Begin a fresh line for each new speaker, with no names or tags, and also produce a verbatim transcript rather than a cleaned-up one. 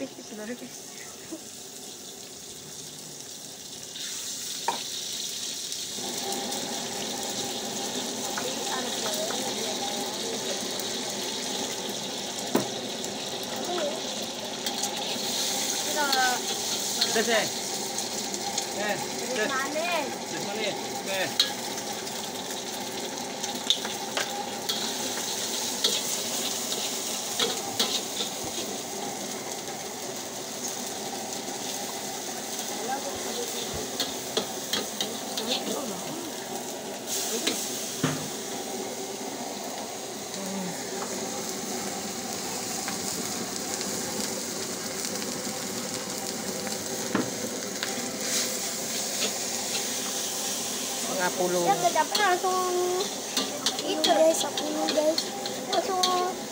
nipis loh, nipis.
Tes eh. Eh, tes.
Manis.
Tes manis. Oke.
Puluh. Ya, dapat langsung itu guys, sepuluh guys. Langsung